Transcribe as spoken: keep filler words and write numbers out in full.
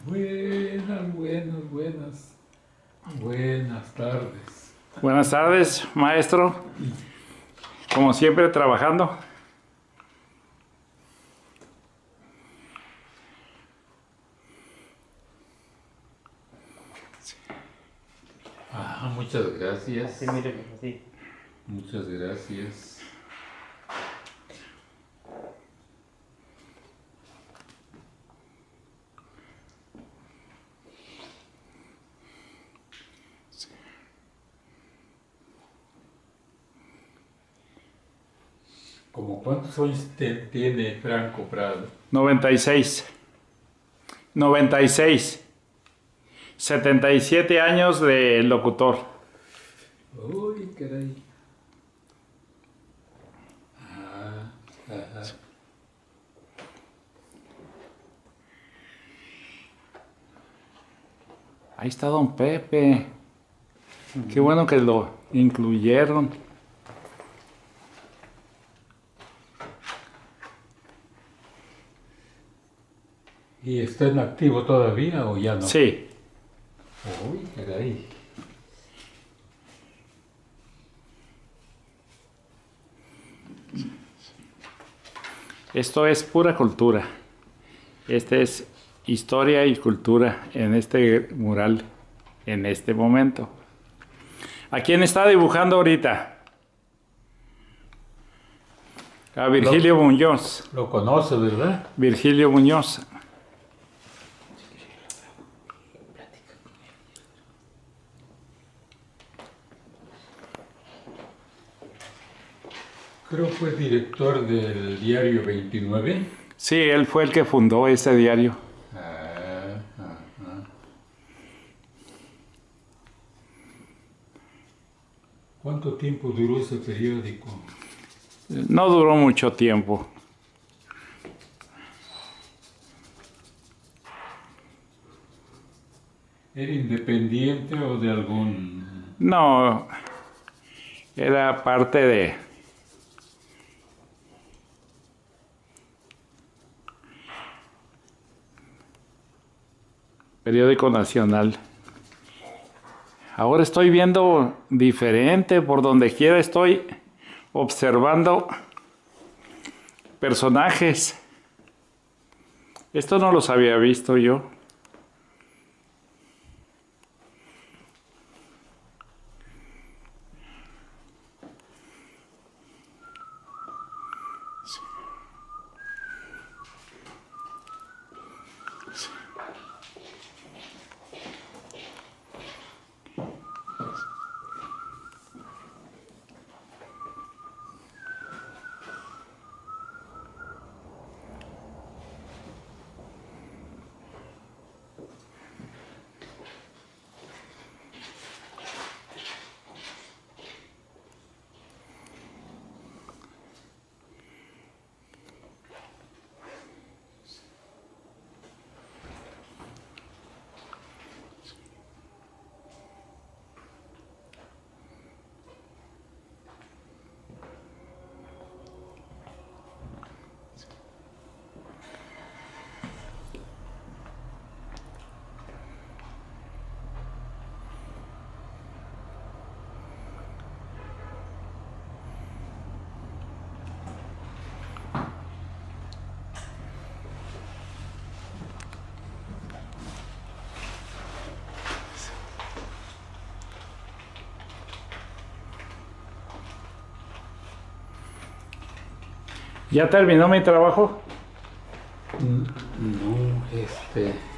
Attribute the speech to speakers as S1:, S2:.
S1: Buenas, buenas, buenas, buenas tardes.
S2: Buenas tardes, maestro. Como siempre, trabajando.
S1: Ah, muchas gracias.
S3: Así, mire, así.
S1: Muchas gracias. ¿Cómo cuántos años te- tiene Franco Prado?
S2: noventa y seis. noventa y seis. setenta y siete años de locutor.
S1: Uy, caray. Ah, ajá.
S2: Ahí está don Pepe. Qué bueno que lo incluyeron.
S1: ¿Y está en activo todavía o ya no?
S2: Sí.
S1: Uy, caray.
S2: Esto es pura cultura. Este es historia y cultura en este mural, en este momento. ¿A quién está dibujando ahorita? A Virgilio Muñoz.
S1: Lo conoce, ¿verdad?
S2: Virgilio Muñoz.
S1: Creo que fue director del diario veintinueve.
S2: Sí, él fue el que fundó ese diario.
S1: Ah, ah, ah. ¿Cuánto tiempo duró ese periódico?
S2: No duró mucho tiempo.
S1: ¿Era independiente o de algún...?
S2: No, era parte de... Periódico Nacional. Ahora estoy viendo diferente, por donde quiera estoy observando personajes. Esto no los había visto yo. ¿Ya terminó mi trabajo?
S1: No, este...